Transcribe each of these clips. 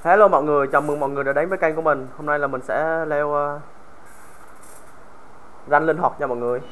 Hello mọi người, chào mừng mọi người đã đến với kênh của mình. Hôm nay là mình sẽ leo ranh linh hoạt nha mọi người.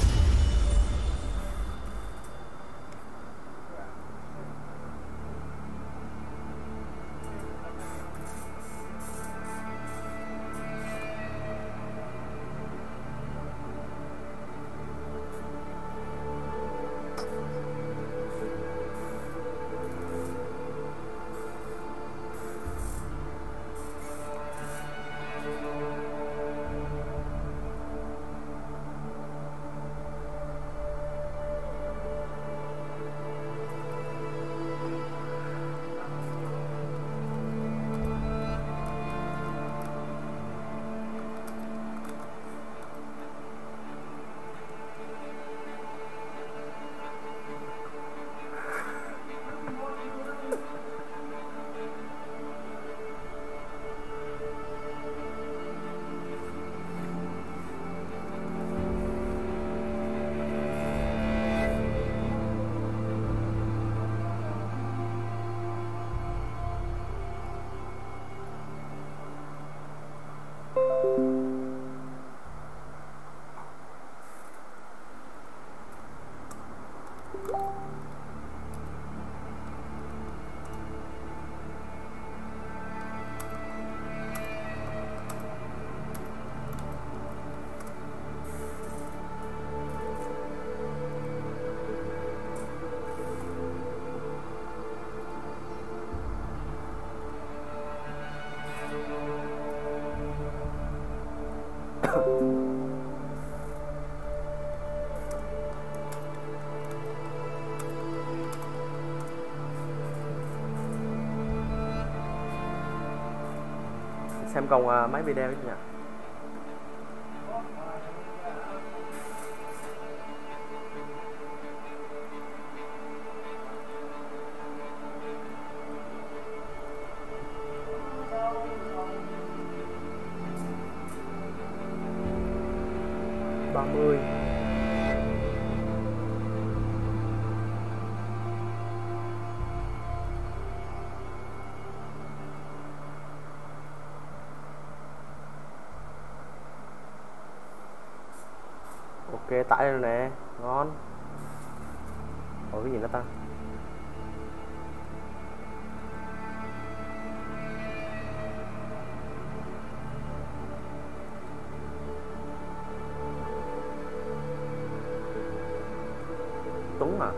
Xem còn mấy video chứ nhỉ? Ok, tải rồi nè, ngon. Ủa cái gì nữa ta? Tuấn à?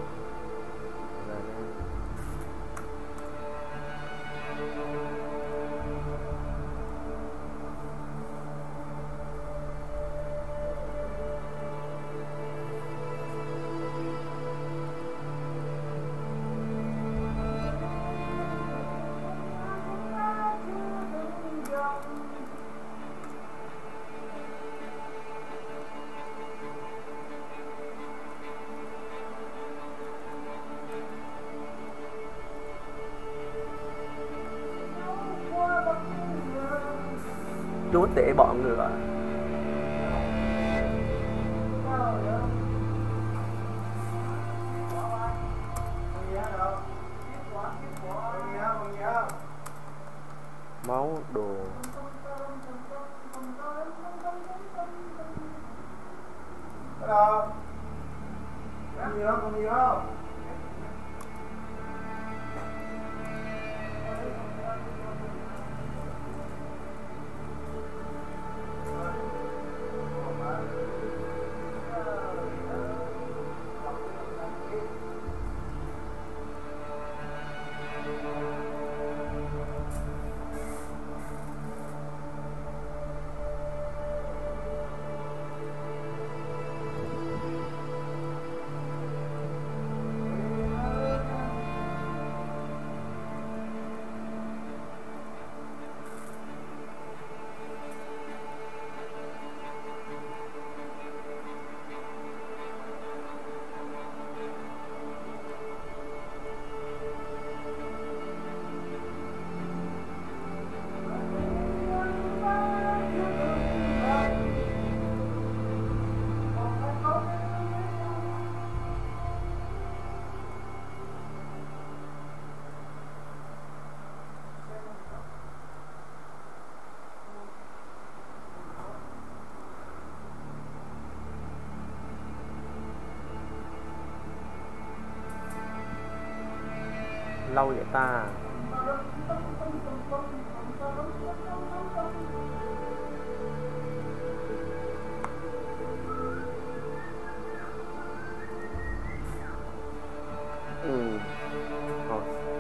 Chúa tể bọn người ạ. Máu đồ. Hello. Còn gì không? Còn gì không? lâu vậy ta. Rồi.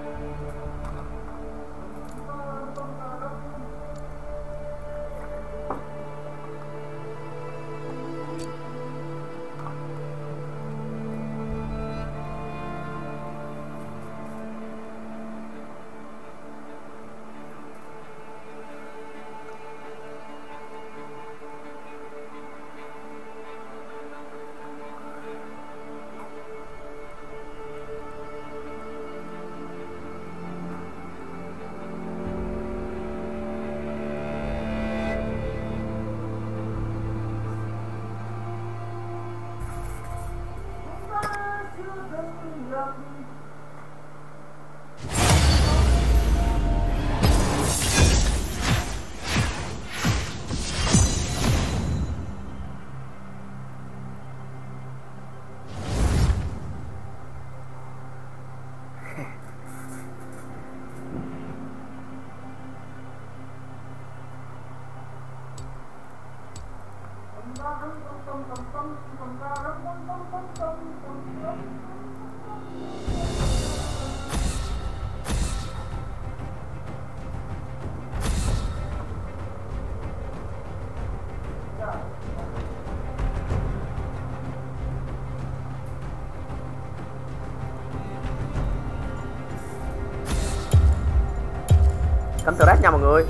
Cắm turret nha mọi người.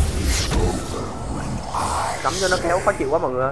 Cắm cho nó kéo khó chịu quá mọi người.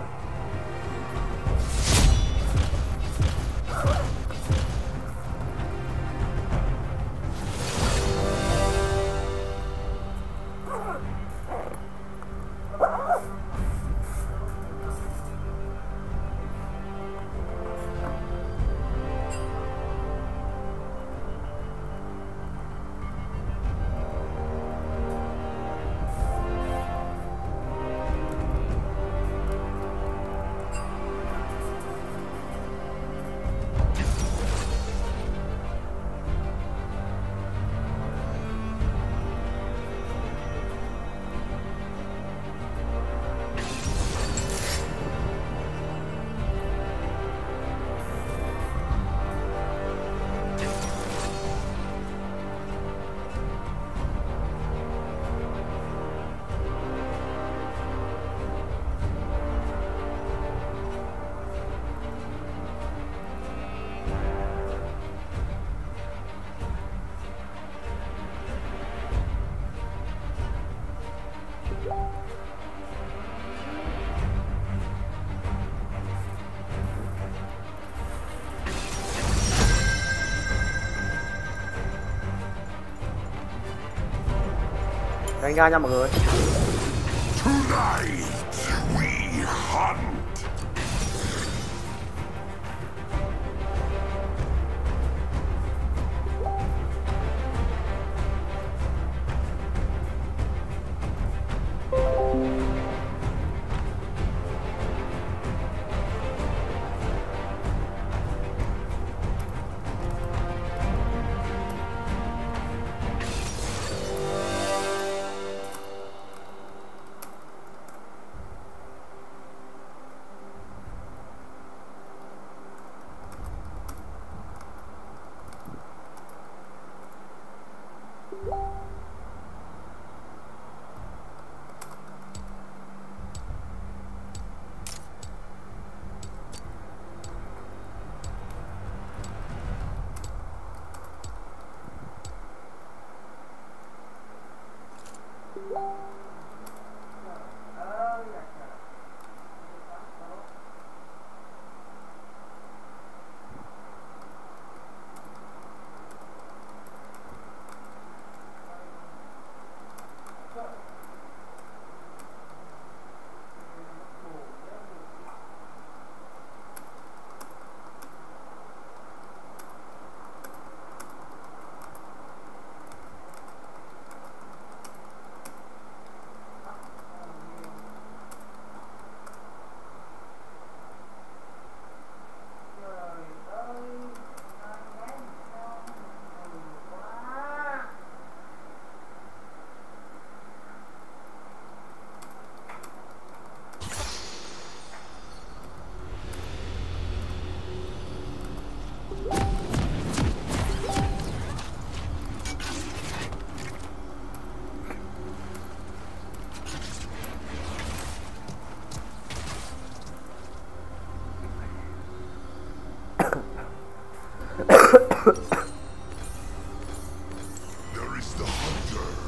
Đánh ra nha mọi người.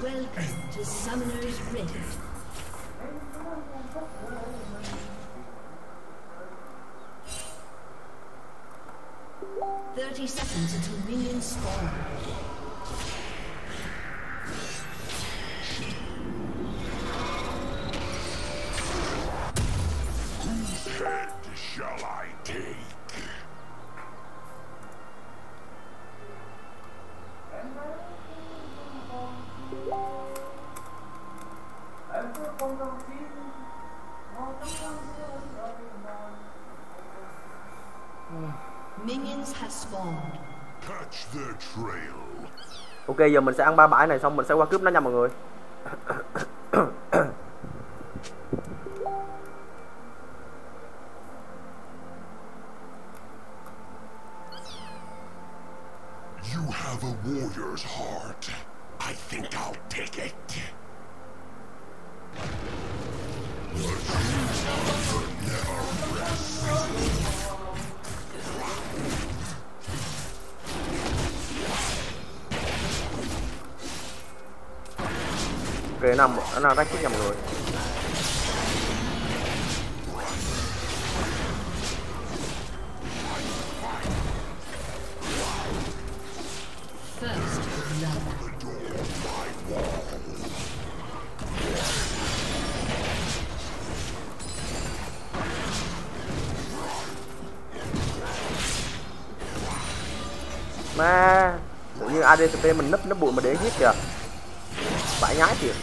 Welcome to Summoner's Rift. Thirty seconds until minions spawn. Whose head shall I take? Minions have spawned. Catch their trail. Ok, giờ mình sẽ ăn 3 bãi này xong mình sẽ qua cướp nó nha mọi người. You have a warrior's heart. I think I'll take it. Ok, nó rách chết nha mọi người. First love. Mà tự nhiên ADCP mình nấp bụi mà để hit kìa. Bãi nhái kìa.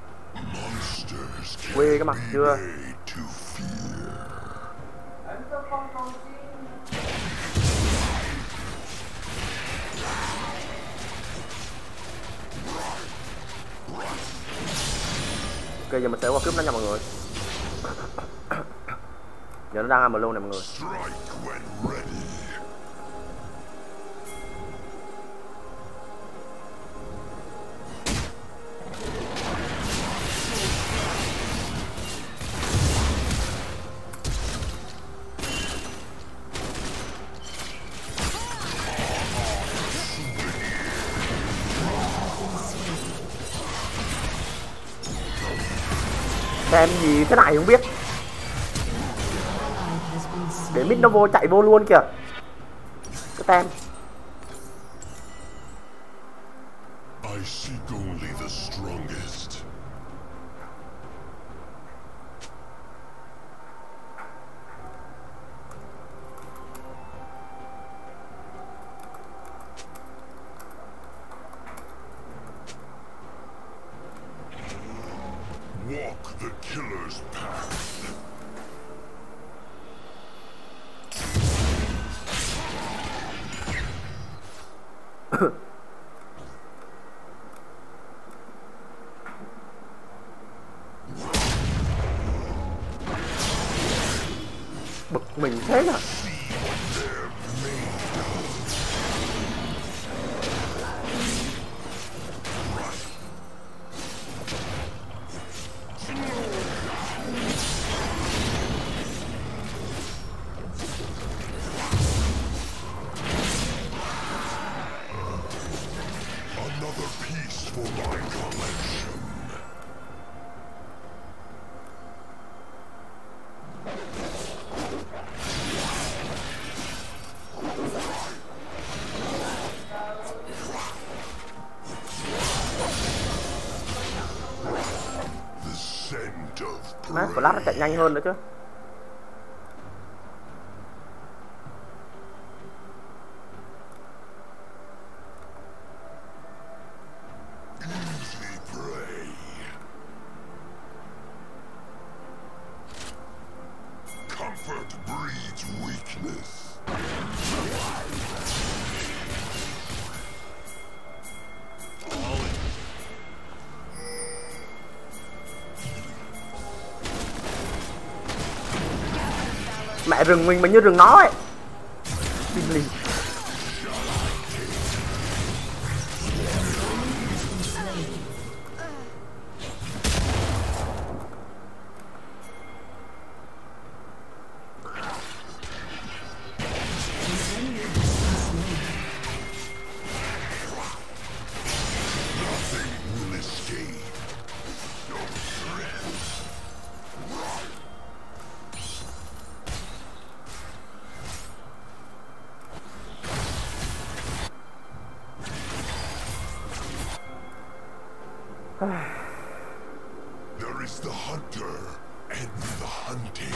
Quê cái mặt chưa. Ok, giờ mình sẽ qua cướp nó nha mọi người. Giờ nó đang ăn luôn này mọi người. Xem gì thế này không biết. Để mid nó vô chạy vô luôn kìa. Cái tem. I seek only the strongest. Walk the killer's path. Bực mình thế à. Another piece for my collection. The scent of Má, Flash nó chạy nhanh hơn nữa chứ. easy prey. Comfort breeds weakness. Mẹ rừng mình như rừng nó ấy. Bình lì. Nothing will escape. There is the hunter and the hunted.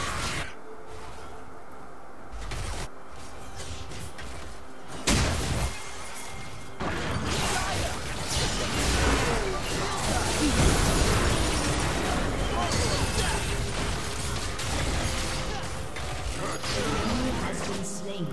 Has been slain.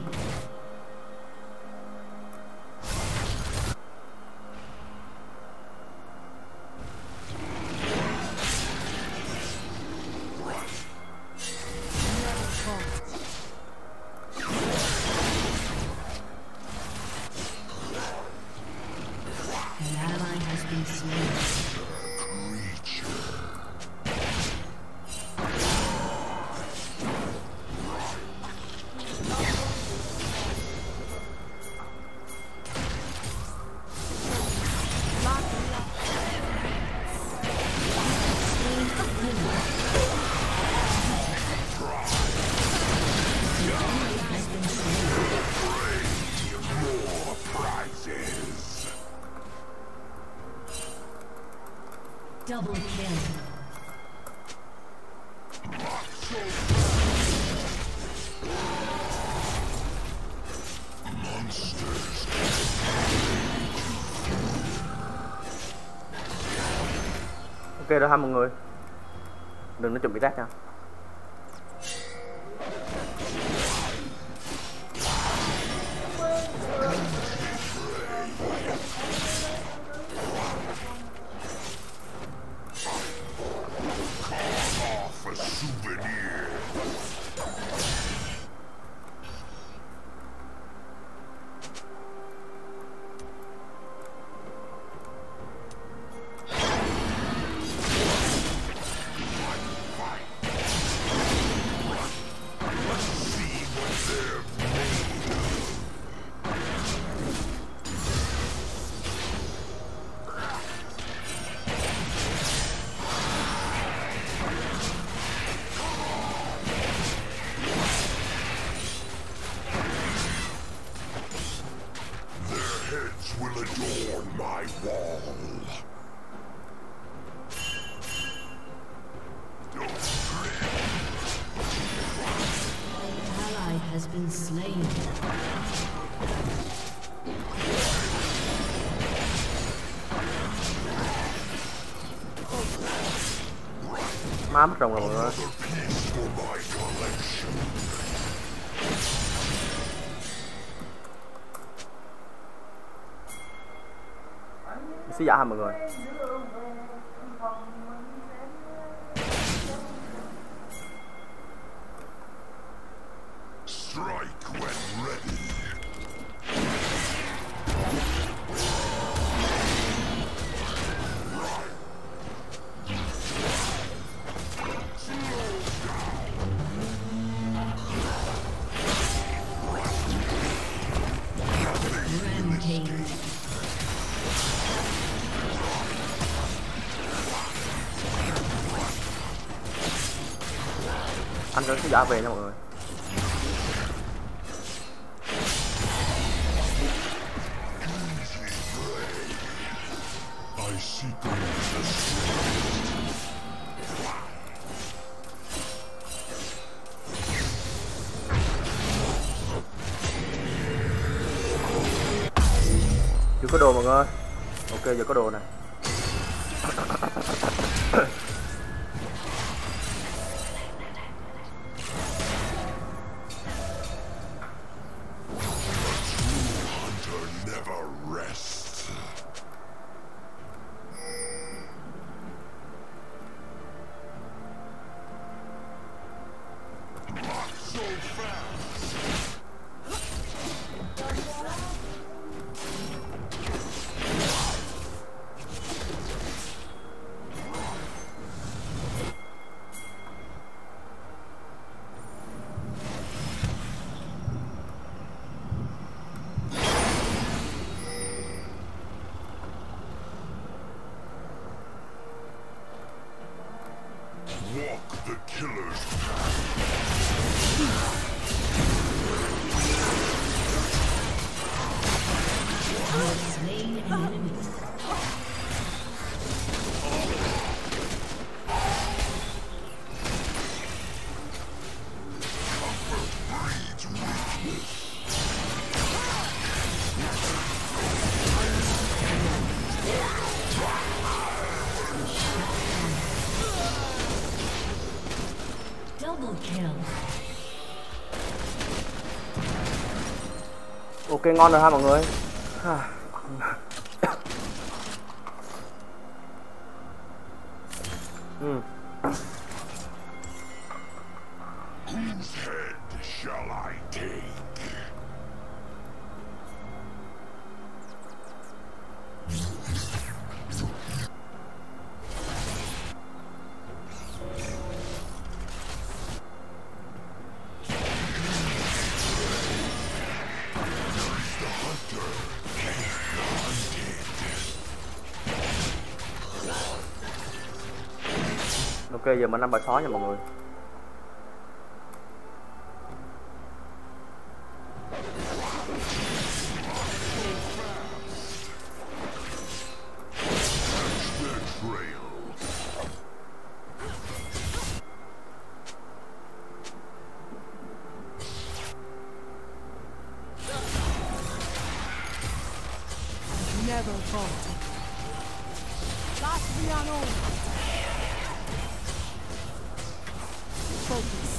Double kill. Ok rồi ha mọi người, đừng có chuẩn bị rác nha. Has been slain. Má mất rồng rồi mọi người. Xí giả hả mọi người? Strike when ready. Anh sẽ xí giả về nha mọi người. Chưa có đồ mọi người. Ok giờ có đồ nè. Walk the killer's Slain an enemy. kill. Ok, ngon rồi ha mọi người. Whose head shall I take? Ok, giờ mình 5 bài 6 nha mọi người. Never fall. Last piano. Focus.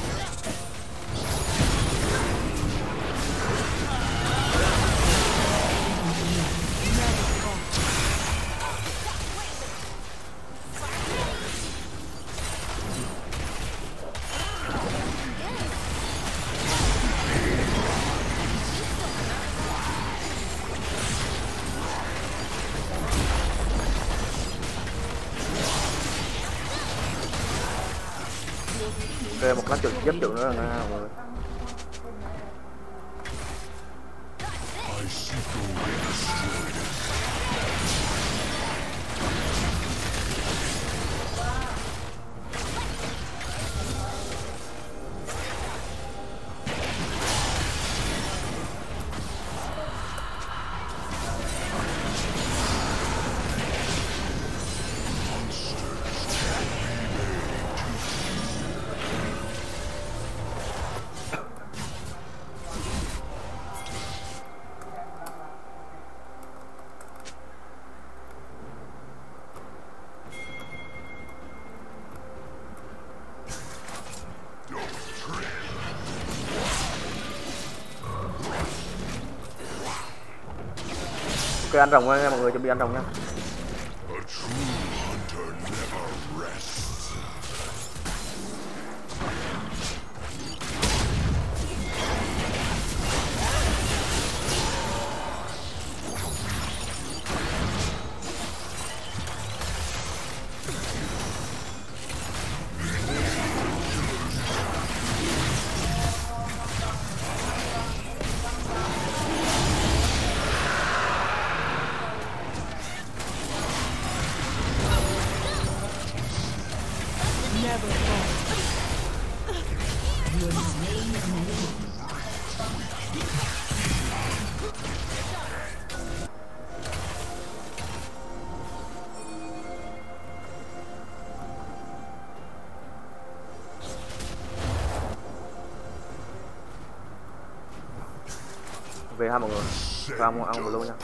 Ok, một lá trực giúp được nữa rồi nha mọi người. I seek a way destroyed. Ok, ăn rồng nha mọi người, chuẩn bị ăn rồng nha. A true hunter never rests. Never fall. You are slain an enemy. Về ha mọi người. Và ăn một luôn nha.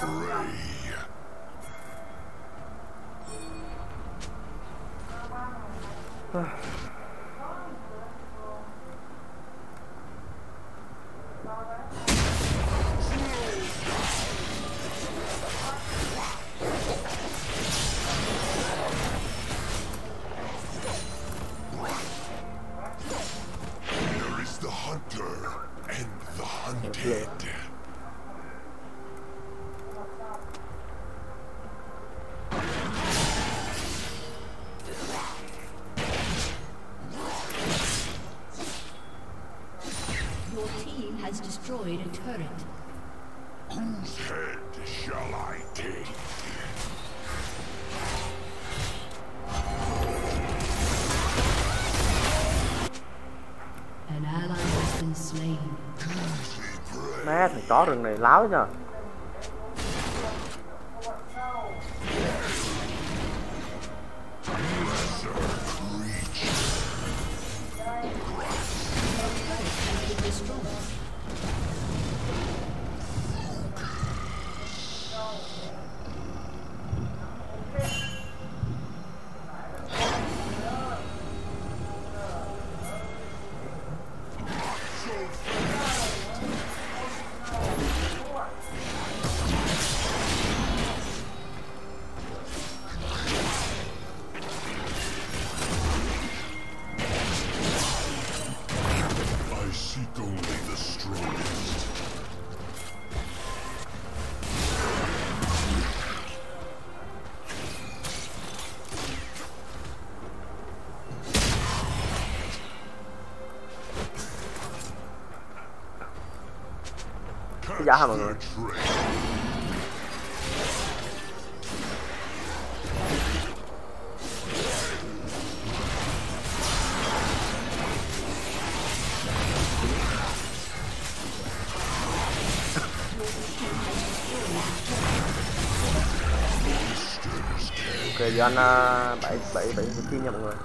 There is the hunter and the hunted. Your team has destroyed a turret. Whose head shall I take? An ally has been slain. Má, thằng chó rừng này láo nha. giả hả mọi người? Ok, giờ anh 7 kim nha mọi người.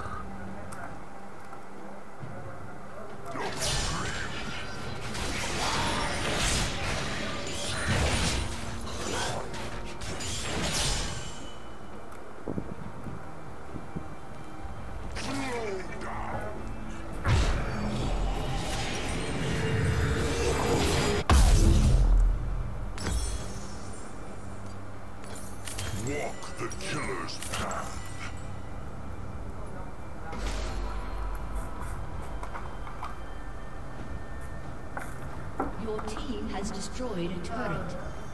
Walk the killer's path. Your team has destroyed a turret.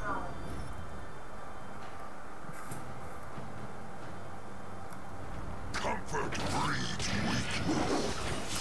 Comfort breeds weakness.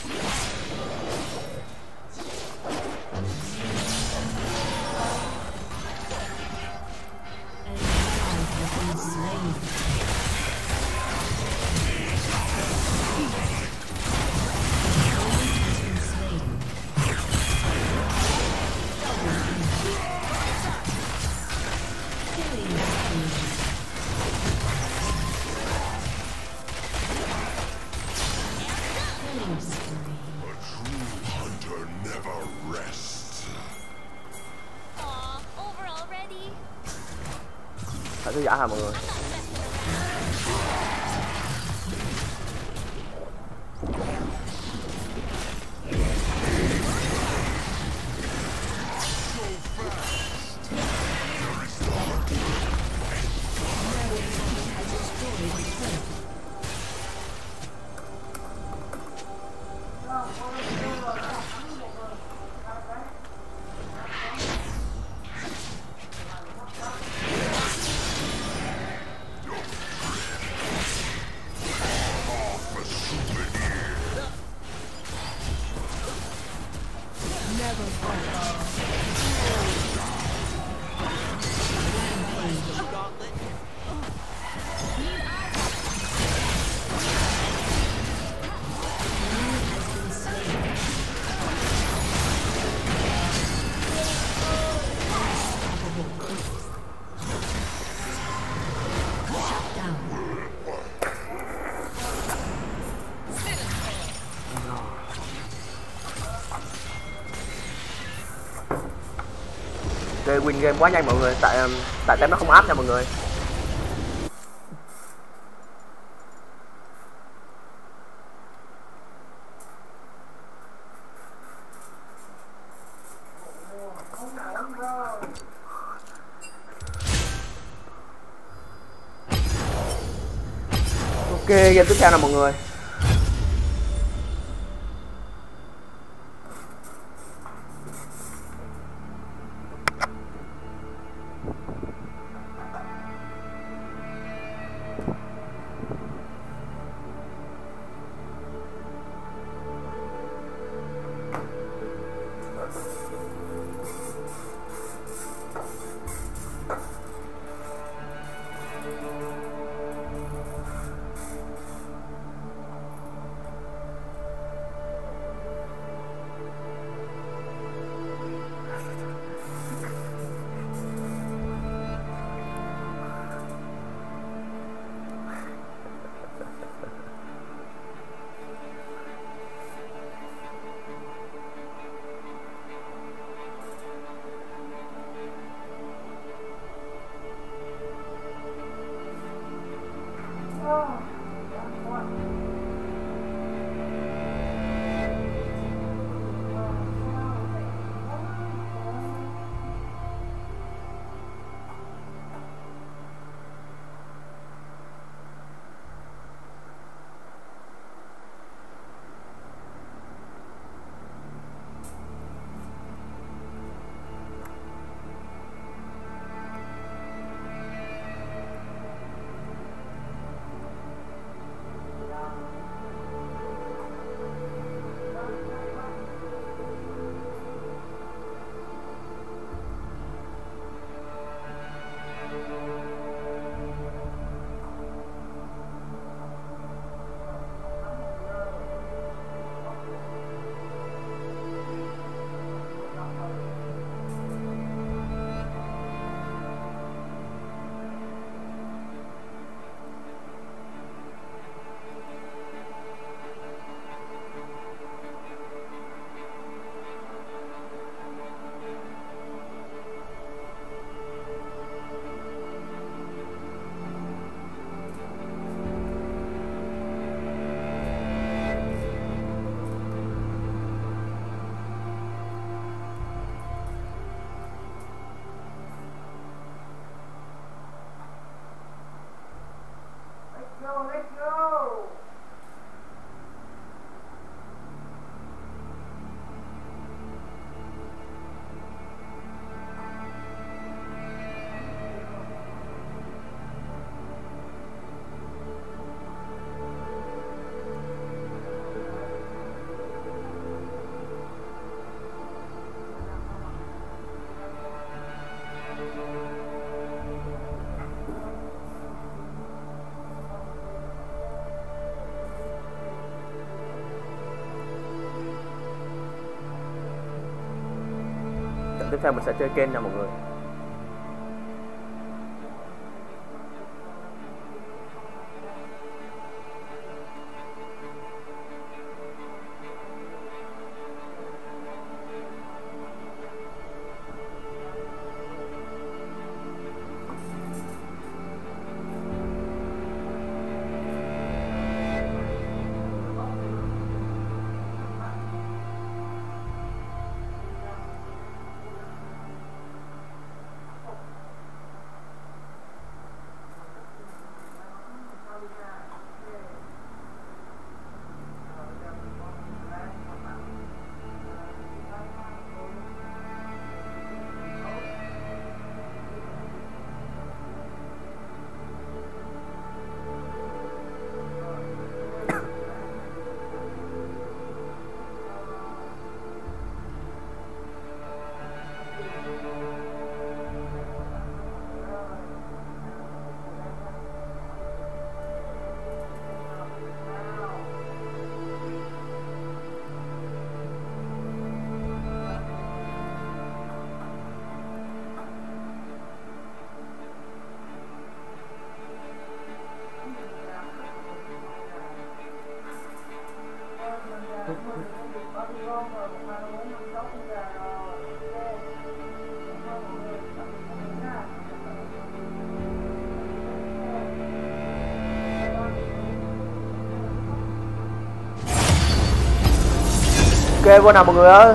Phải thư giả hả mọi người? Ok, win game quá nhanh mọi người, tại tem nó không áp nha mọi người. Ok, game tiếp theo nào mọi người. tiếp theo mình sẽ chơi kênh nha mọi người. Ok vô nào mọi người ơi.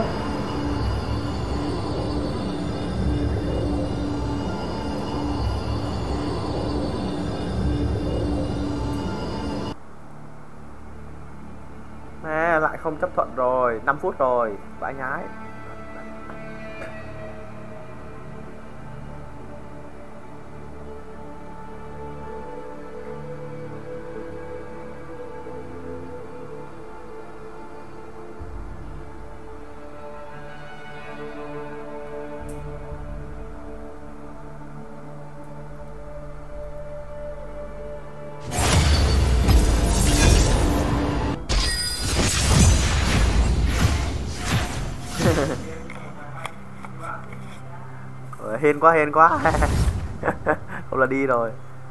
Nè lại không chấp thuận rồi, 5 phút rồi, vãi nhái. Hên quá không là đi rồi.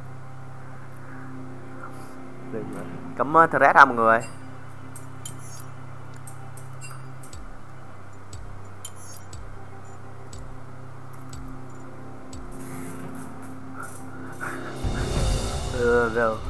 Cấm thread ra mọi người. Rồi.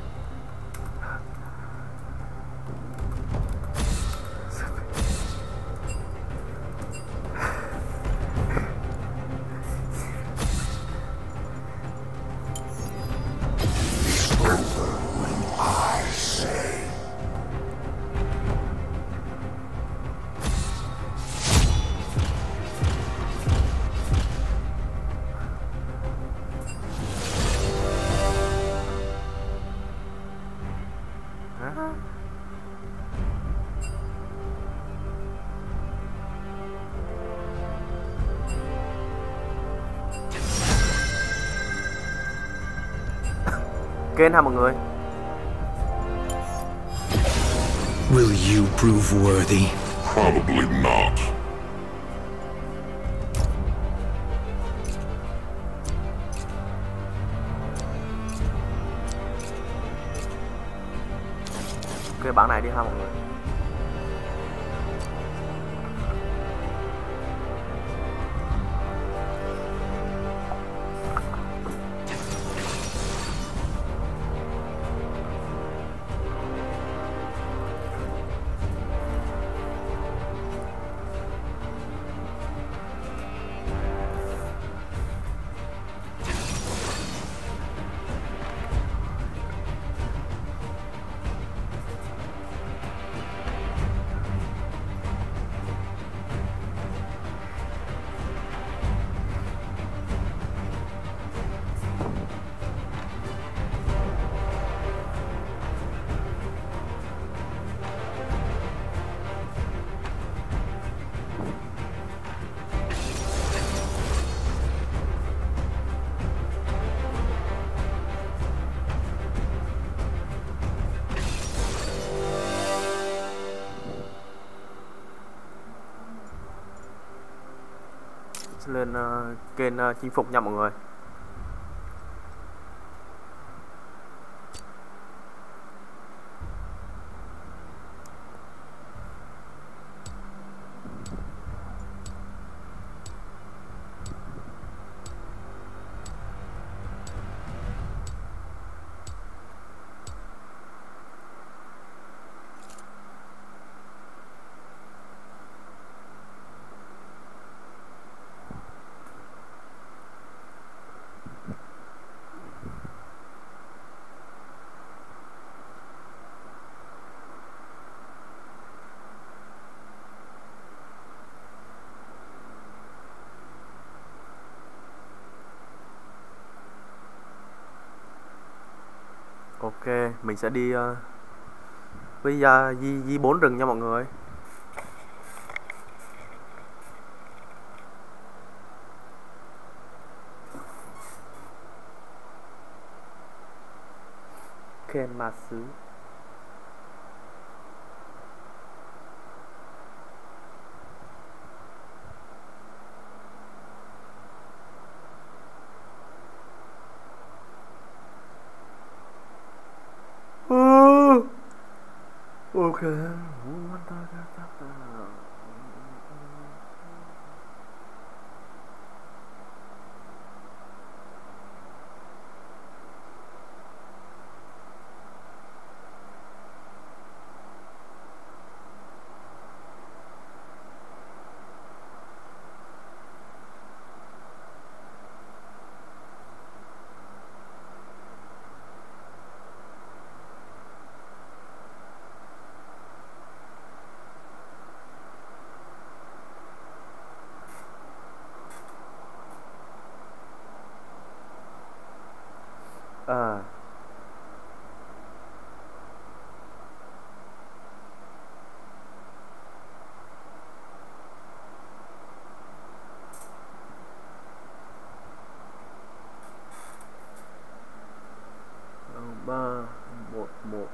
Kênh ha mọi người. Will you prove worthy? Probably not. Ok bản này đi ha mọi người. lên kênh chinh phục nha mọi người. Ok, mình sẽ đi với di 4 rừng nha mọi người. Ken ma sứ. Ok. À. Ba một một.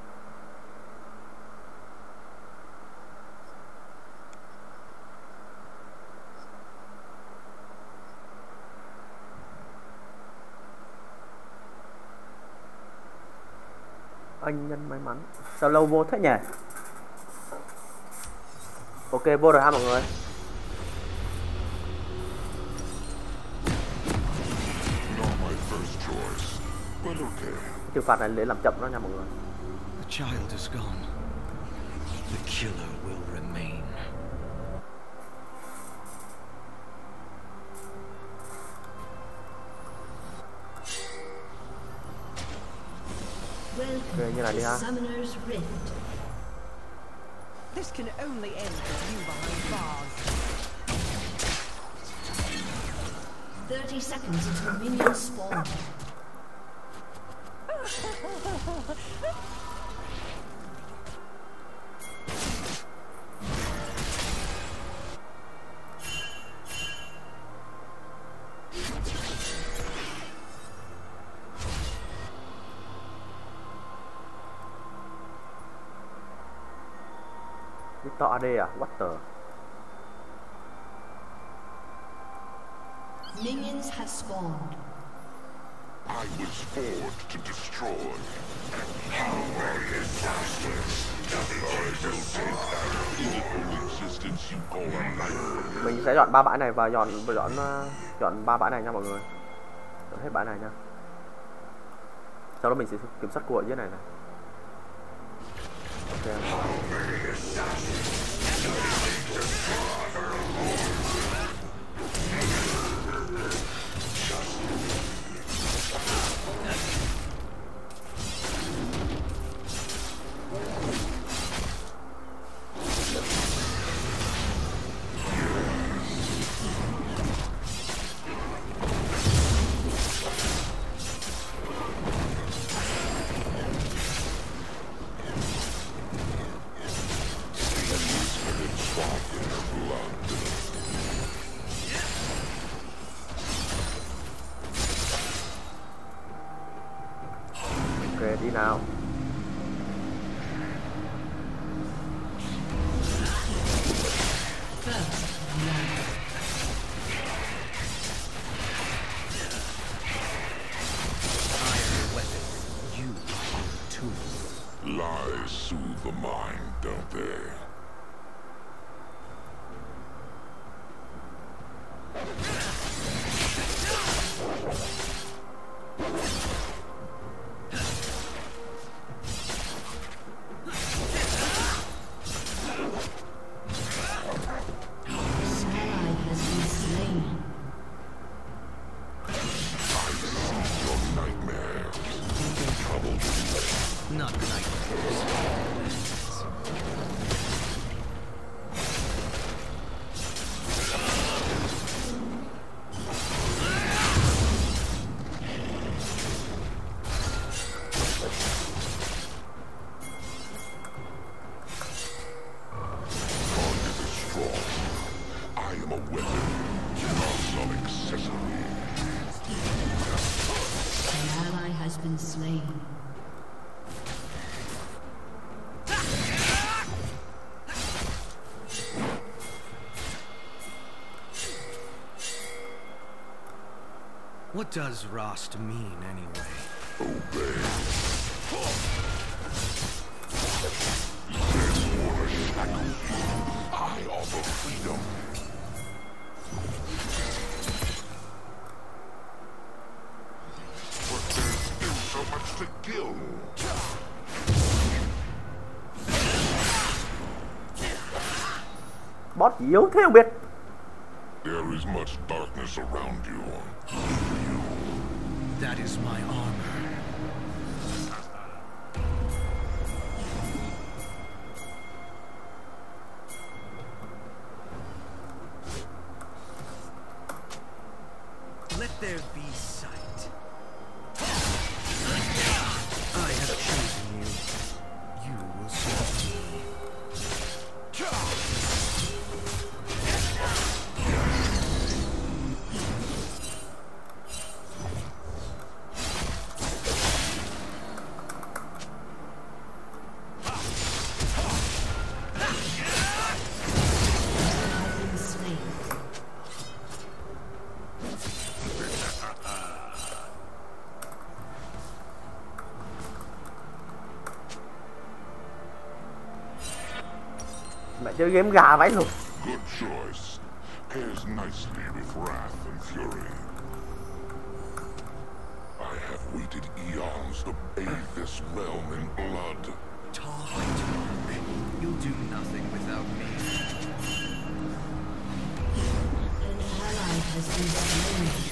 Anh nhân may mắn. Sao lâu vô thế nhỉ? Ok, vô rồi ha mọi người. Trừng phạt này để làm chậm nó nha mọi người. The child is gone. The killer will remain. Welcome như này đi to ha. Summoner's Rift. This can only end with you behind bars. 30 seconds until minions spawn. Victor AD à? What the? Minions have spawned. I was forged to destroy. How very bastards! I will take that evil existence you call a life. Mình sẽ dọn 3 bãi này và dọn 3 bãi này nha mọi người. Dọn hết bãi này nha. Sau đó mình sẽ kiểm soát cua ở dưới này này. Ok. Đi nào. Lies soothe the mind, don't they? What does Rost mean, anyway? Obey. There's more shackles. I offer freedom. But there's still so much to kill. Boss yếu thế không biết. There is much darkness around you. That is my armor. Let there be sight. I have chosen you. You will serve me. Mẹ chơi game gà vãi lục. Good choice. Pairs nicely with wrath and fury. I have waited eons to bathe this realm in blood. Talk. You'll do nothing without me. An ally has been slain.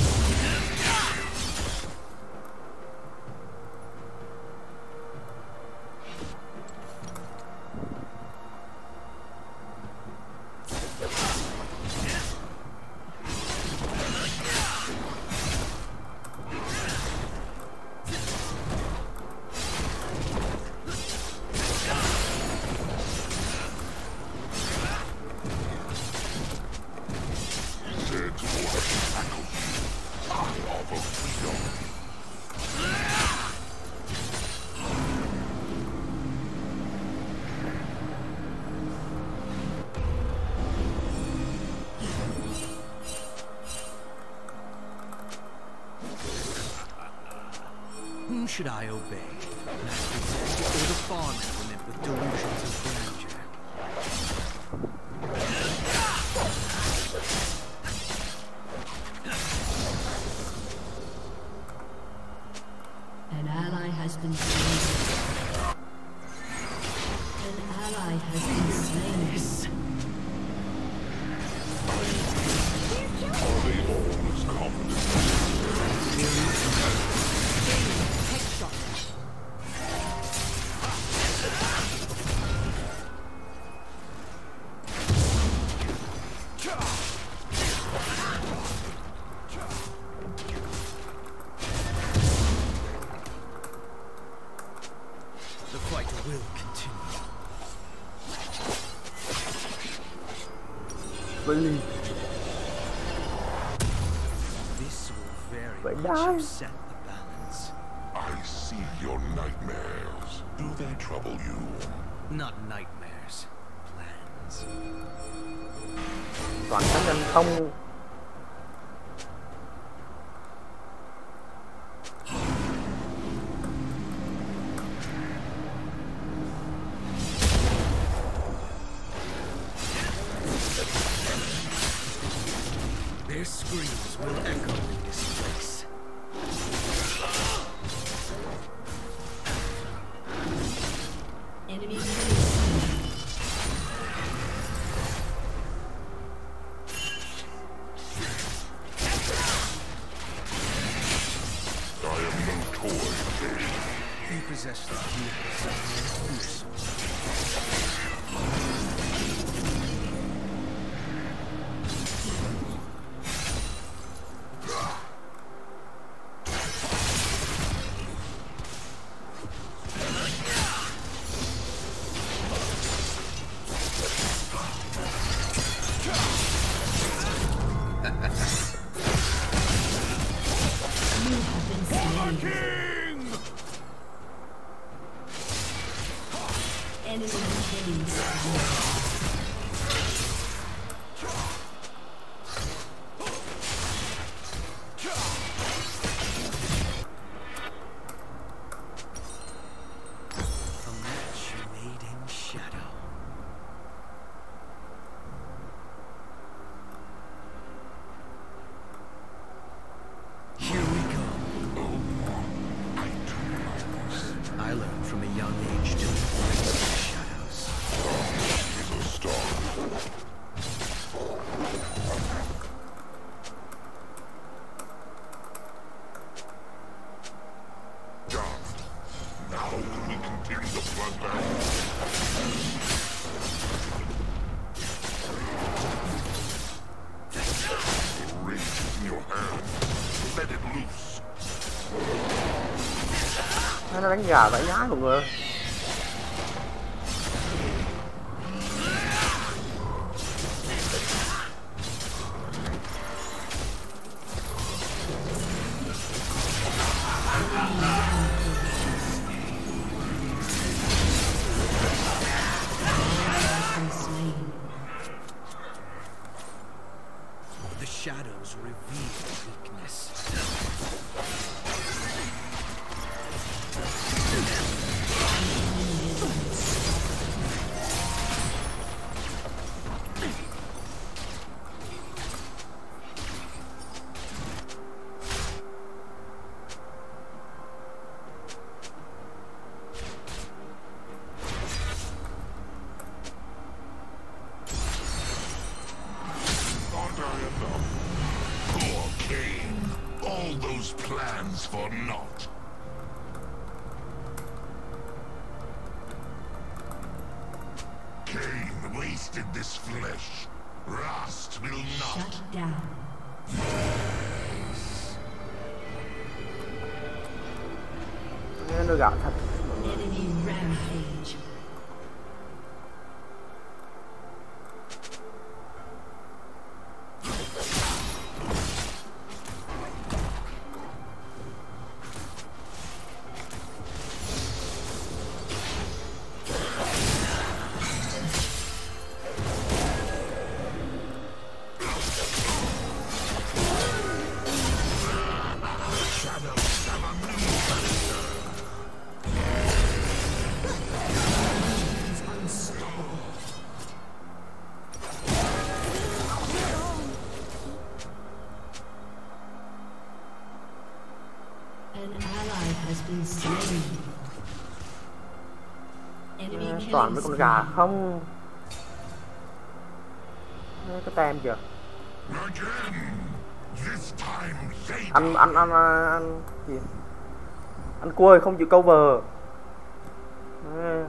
Whom should I obey? Master Zed or the farm implement with delusions of grandeur? An ally has been slain. An ally has been slain. Are they all as confident? The fight will continue. Really? This will very Vậy much đấy. upset the balance. I see your nightmares. Do they trouble you? Not nightmares, plans. Toàn sát nhân không. screams will echo in this place. Enemy killing. I am no toy. You possess the genius of Mantis. Enemy killing spree. A match made in shadow. Here we go. I learned from a young age to fight the shadows. Is a star. Done. Now can we continue the bloodbath? The rage is in your hand. Let it loose. Nó đánh gà vãi nhái mọi người ơi. The shadows reveal weakness. Aren't I enough? Poor Cain. All those plans for naught. Cain wasted this flesh. Rust will not. Shut down. Nó gạo thật. Enemy rampage. An ally has been slain. Enemy Toàn killing mấy con gà spree. không. Cái tem kìa. Again. This time they Ăn gì? Ăn cua không chịu cover. Đấy.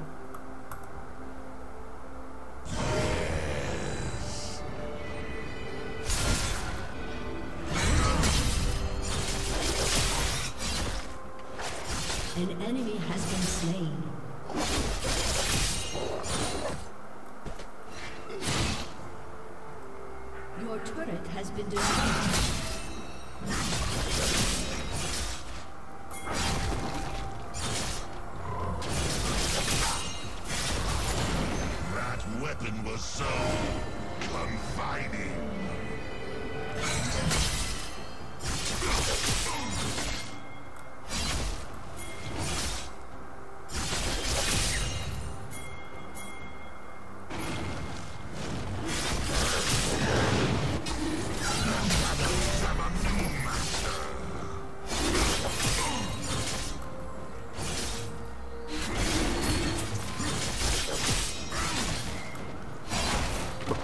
An enemy has been slain. Your turret has been destroyed. That weapon was so confiding.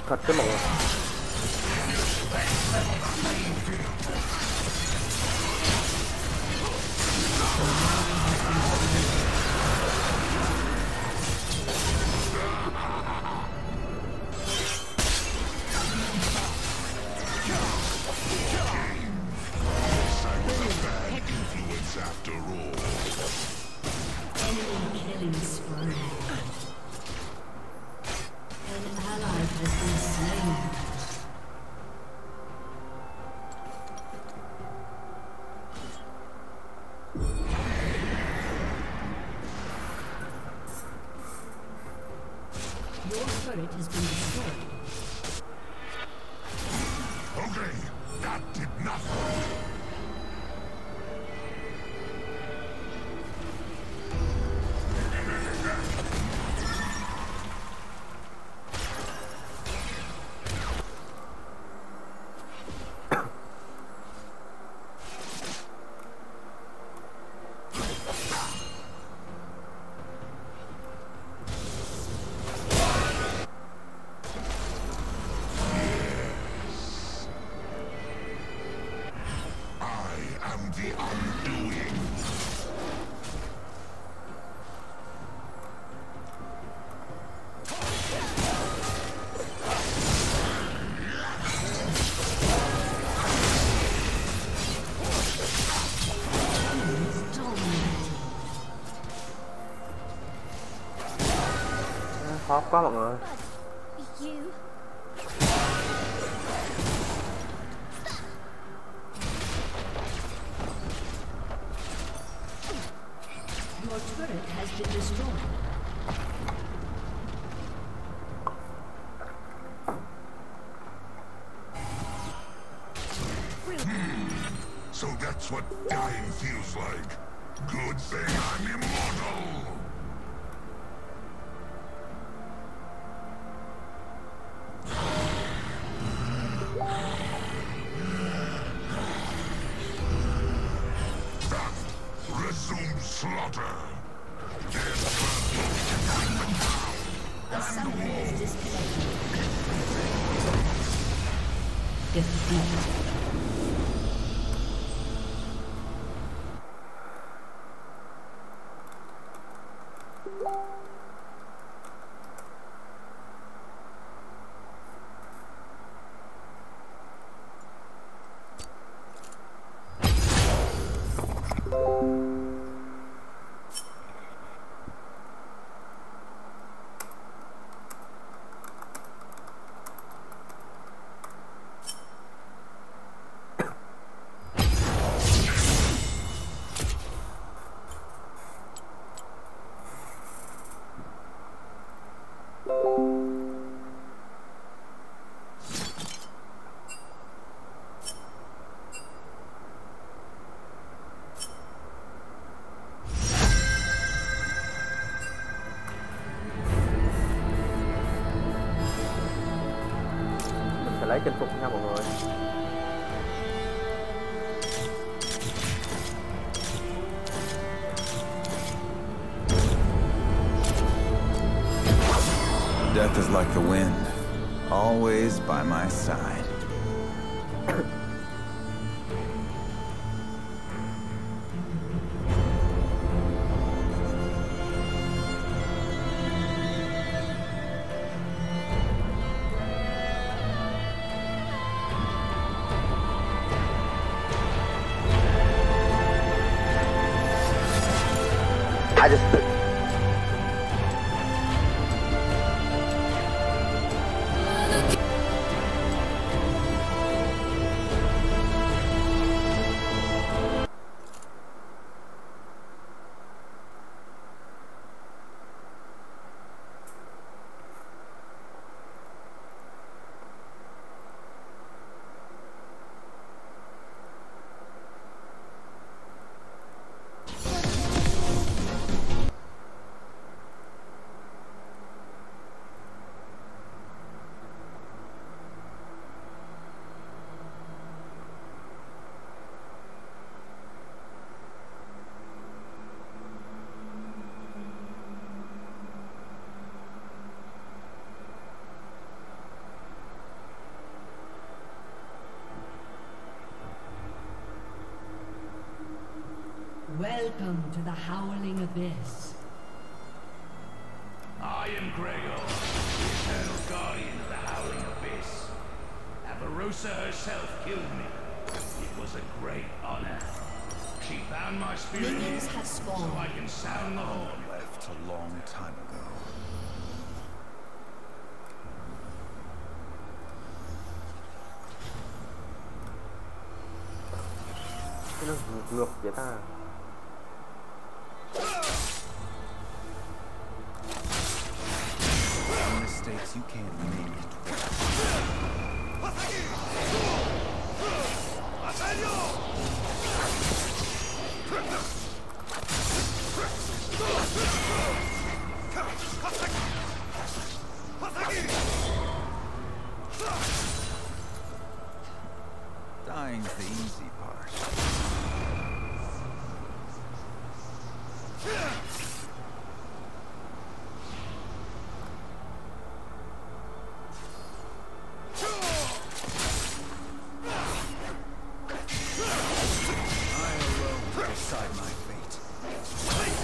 thật chứ mọi người. Your turret has been destroyed. Okay, that did nothing. Khó quá mọi người. You. Your turret has been destroyed. So that's what dying feels like. Good thing I'm immortal. Resume slaughter. A summoner is disconnected. Defeat. Lấy chinh phục nha mọi người. Death is like the wind, always by my side. I just Welcome to the Howling Abyss. I am Gregor, the eternal guardian of the Howling Abyss. Avarosa herself killed me. It was a great honor. She found my spirit Minions here, have so spawned. I can sound the horn. Left a long time ago. Nó ngược vậy ta. Mistakes you can't make twice. Dying's the easy part. I alone decide my fate.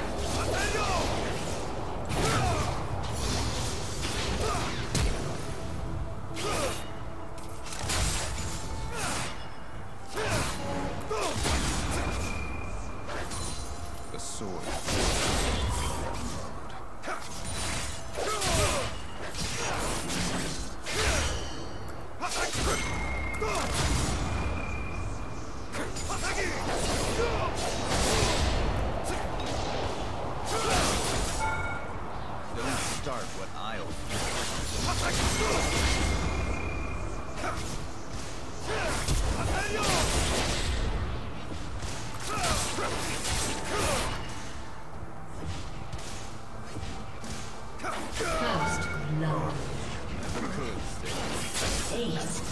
The sword. Don't start what I'll First blood. Ace.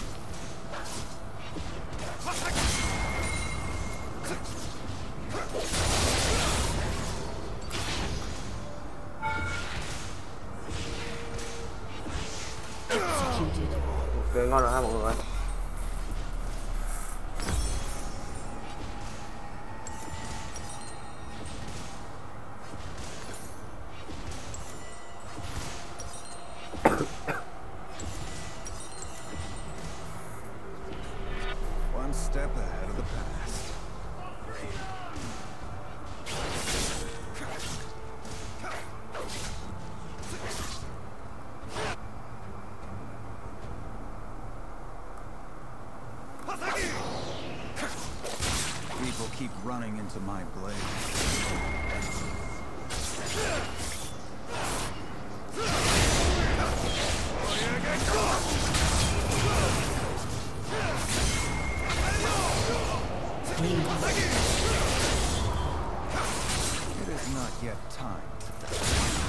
Executed. Ok, ngon rồi ha mọi người. One step ahead of the past. People keep running into my blade. It is not yet time.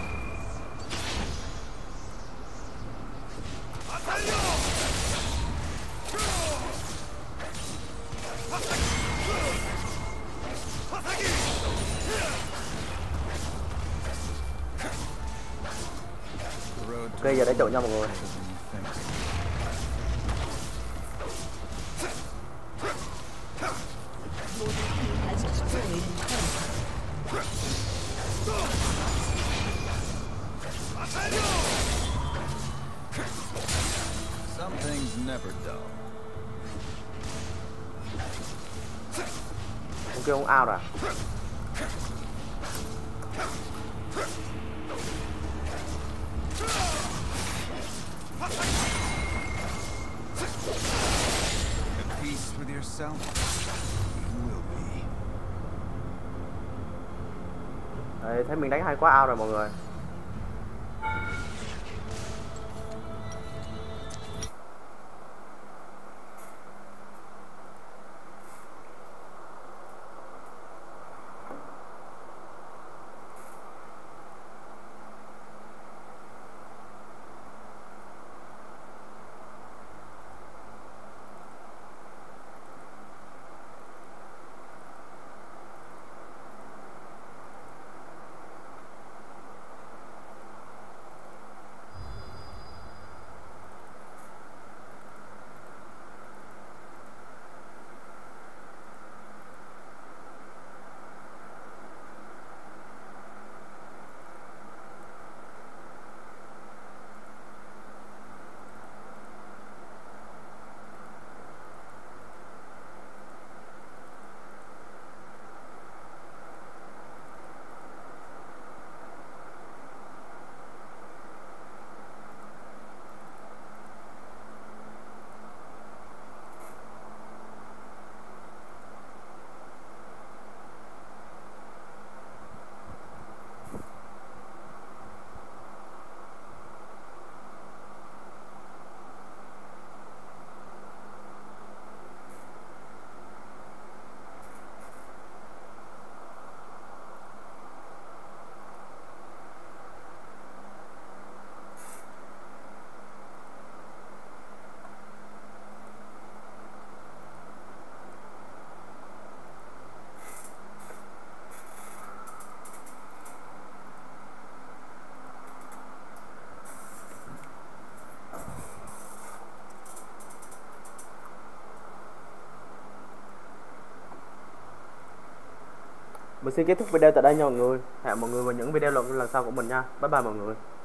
The road Ok, giờ để chậu nha mọi người. Has destroyed Some things never dull. Ông kêu ông out à? At peace with yourself, you will be. Đấy, thấy mình đánh hay quá out rồi mọi người. Mình xin kết thúc video tại đây nha mọi người. Hẹn mọi người vào những video lần sau của mình nha. Bye bye mọi người.